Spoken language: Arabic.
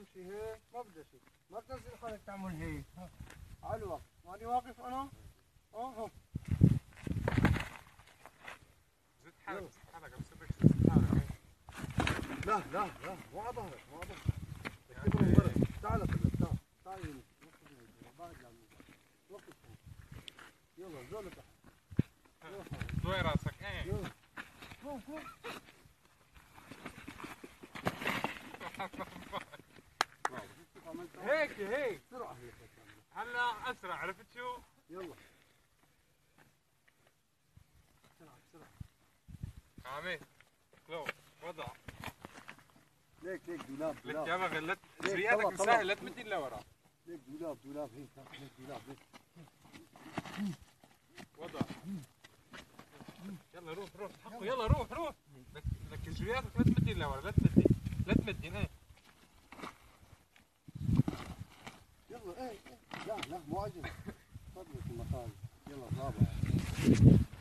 تمشي هيك ما بدها شيء، ما بتنزل حالك تعمل هيك على الوقت، ماني واقف انا؟ اهو زد حالك زد حالك عم سبك زد حالك. لا لا لا مو على ظهرك مو على ظهرك. تعال تعال تعال يمين بعد لا وقف يلا زول تحت ضوي راسك ايه فوق فوق هيك هيك بسرعة هيك هلا اسرع عرفت شو؟ يلا بسرعة بسرعة عامل لو وضع ليك دولاب لك دولاب يا بغل ليك زرياتك طلع مسهل لا تمد الا ورا ليك دولاب هيك ليك دولاب ليك وضع يلا روح حقه يلا روح لك زرياتك لا تمد الا ورا لا تمدي ايه يلا ايه لا مو عجل فضلك المطار يلا بابا